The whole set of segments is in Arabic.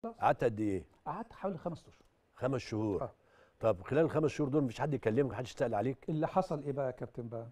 قعدت قد ايه؟ قعدت حوالي 5 اشهر. 5 شهور. اه. طب خلال ال5 شهور دول مفيش حد يكلمك، محدش يسأل عليك؟ اللي حصل ايه بقى يا كابتن بقى؟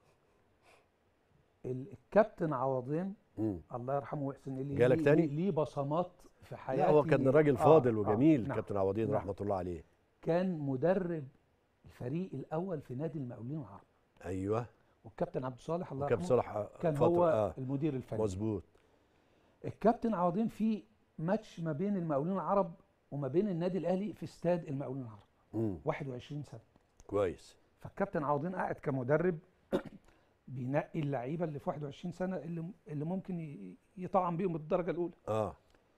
الكابتن عوضين الله يرحمه ويحسن اليه جالك تاني؟ ليه بصمات في حياتي. لا هو كان راجل فاضل وجميل. نعم. كابتن عوضين نعم. رحمه الله عليه. كان مدرب الفريق الاول في نادي المقاولين العرب. ايوه. والكابتن عبد الصالح الله وكابتن يرحمه صالح كان هو المدير الفني. مظبوط. الكابتن عوضين في ماتش ما بين المقاولين العرب وما بين النادي الاهلي في استاد المقاولين العرب. 21 سنه. كويس. فالكابتن عوضين قاعد كمدرب بينقي اللعيبه اللي في 21 سنه اللي ممكن يطعم بيهم الدرجه الاولى.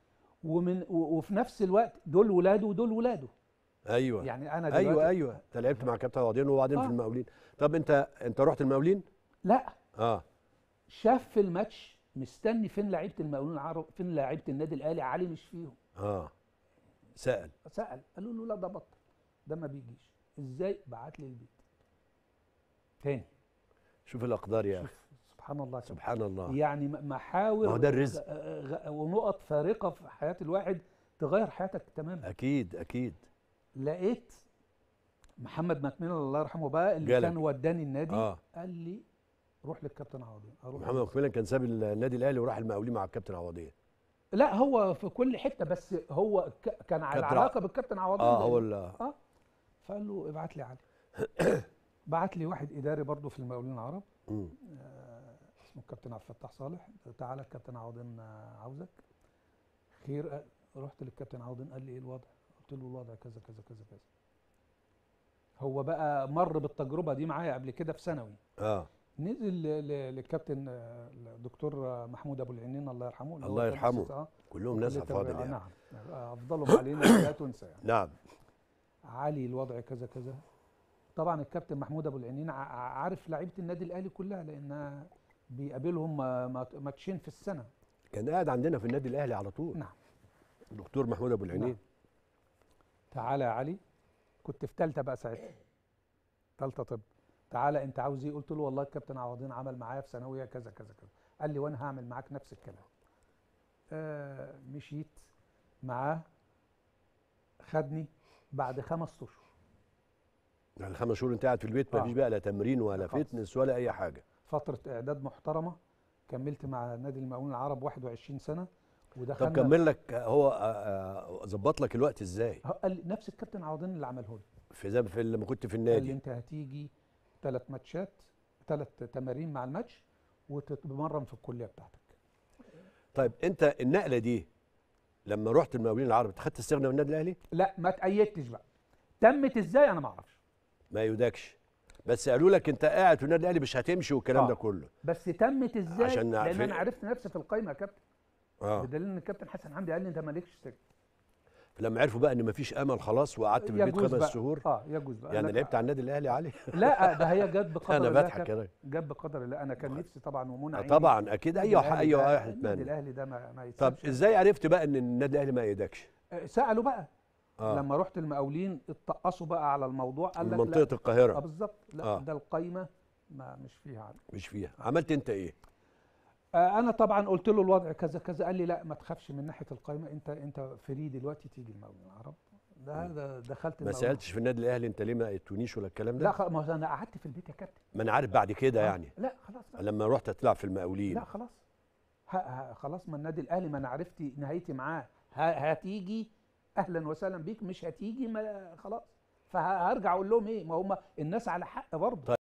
وفي نفس الوقت دول ولاده ودول ولاده. ايوه. يعني انا دلوقتي ايوه انت لعبت مع كابتن عوضين وبعدين في المقاولين. طب انت رحت المقاولين؟ لا. شاف في الماتش مستني فين لعيبه المقاولين العرب، فين لعيبه النادي الاهلي، علي مش فيهم. سأل قالوا له لا ده بطل، ده ما بيجيش. ازاي؟ بعت لي البيت تاني. شوف الاقدار يا اخي. سبحان الله. سبحان الله. يعني محاور ما هو ده الرزق ونقط فارقه في حياه الواحد تغير حياتك تماما. اكيد. لقيت محمد مكمل الله يرحمه بقى اللي كان وداني النادي. قال لي روح للكابتن عوضين. محمد مكمل كان ساب النادي الاهلي وراح المقاولين مع الكابتن عوضين. لا هو في كل حته، بس هو كان على علاقه بالكابتن عوضين. فقال له ابعت لي علي. بعت لي واحد اداري برضه في المقاولين العرب اسمه الكابتن عبد الفتاح صالح. تعالى الكابتن عوضين عاوزك. خير. رحت للكابتن عوضين قال لي ايه الوضع؟ قلت له الوضع كذا كذا كذا كذا. هو بقى مر بالتجربه دي معايا قبل كده في ثانوي. نزل للكابتن الدكتور محمود ابو العينين الله يرحمه. الله يرحمه. كلهم ناس افاضل يعني. نعم. افضلهم علينا لا تنسى يعني. نعم. علي الوضع كذا كذا. طبعا الكابتن محمود ابو العينين عارف لعيبه النادي الاهلي كلها لان بيقابلهم ماتشين في السنه. كان قاعد عندنا في النادي الاهلي على طول. نعم. الدكتور محمود ابو العينين. تعالى يا علي. كنت في ثالثه بقى ساعتها. ثالثه طب. تعالى انت عاوز ايه؟ قلت له والله الكابتن عوضين عمل معايا في ثانويه كذا كذا كذا. قال لي وانا هعمل معاك نفس الكلام. مشيت معاه. خدني بعد 5 اشهر. يعني 5 شهور انت قاعد في البيت، ما فيش بقى لا تمرين ولا فتنس ولا اي حاجه. فتره اعداد محترمه. كملت مع نادي المقاولين العرب 21 سنه ودخلنا. طب كمل لك هو ظبط لك الوقت ازاي؟ قال لي نفس الكابتن عوضين اللي عمله لي في لما كنت في النادي. قال لي انت هتيجي 3 ماتشات 3 تمارين مع الماتش وتتمرن في الكليه بتاعتك. طيب انت النقله دي لما رحت المقاولين العرب اتخذت تستغنى من النادي الاهلي؟ لا ما تأيدتش بقى. تمت ازاي انا ما اعرفش. ما يدكش. بس قالوا لك انت قاعد في النادي الاهلي مش هتمشي والكلام ده كله. بس تمت ازاي؟ عشان لان انا عرفت نفسي في القايمه يا كابتن. بدليل ان الكابتن حسن حمدي قال لي انت مالكش سجن. فلما عرفوا بقى ان مفيش امل خلاص وقعدت في البيت 5 شهور. يجوز بقى. يعني لعبت على النادي الاهلي علي؟ لا ده هي جت بقدر الله. انا بضحك كده. جت بقدر الله. انا كان نفسي طبعا ومنى عيني. طبعا اكيد اي واحد يتمنى. النادي الاهلي ده ما يتسابش. طب ازاي عرفت بقى ان النادي الاهلي ما يدكش؟ سالوا بقى. لما رحت المقاولين اتقصوا بقى على الموضوع. قال لك منطقه القاهره. بالظبط. لا ده القايمه مش فيها عدد. مش فيها. عملت انت ايه؟ انا طبعا قلت له الوضع كذا كذا. قال لي لا ما تخافش من ناحيه القايمه. انت فري دلوقتي تيجي المقاولين العرب. ده دخلت ما سالتش في النادي الاهلي انت ليه ما قلتونيش ولا الكلام ده؟ لا ما انا قعدت في البيت يا كابتن. ما انا عارف بعد كده يعني. لا خلاص بقى. لما رحت تلعب في المقاولين. لا خلاص. خلاص. ما النادي الاهلي ما انا عرفت نهايتي معاه. هتيجي اهلا وسهلا بيك، مش هتيجي ما خلاص. فهرجع اقول لهم ايه؟ ما هم الناس على حق برضه.